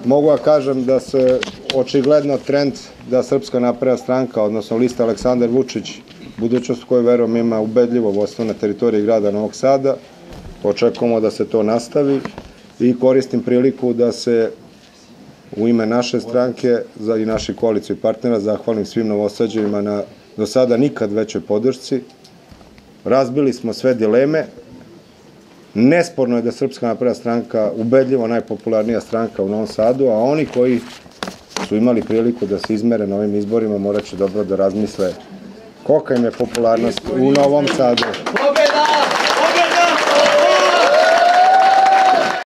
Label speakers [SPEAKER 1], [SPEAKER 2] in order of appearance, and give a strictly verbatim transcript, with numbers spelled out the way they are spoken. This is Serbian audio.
[SPEAKER 1] mogu da kažem da se očigledno trend da Srpska napredna stranka, odnosno lista Aleksandar Vučić, budućnost koju verujem ima ubedljivo vodstvo na teritoriji grada Novog Sada, očekujemo da se to nastavi i koristim priliku da se u ime naše stranke i naših koalicijskih partnera zahvalim svim Novosađanima na do sada nikad većoj podršci. Razbili smo sve dileme. Nesporno je da Srpska napredna stranka ubedljivo najpopularnija stranka u Novom Sadu, a oni koji su imali priliku da se izmere na ovim izborima morat će dobro da razmisle kolika im je popularnost u Novom Sadu.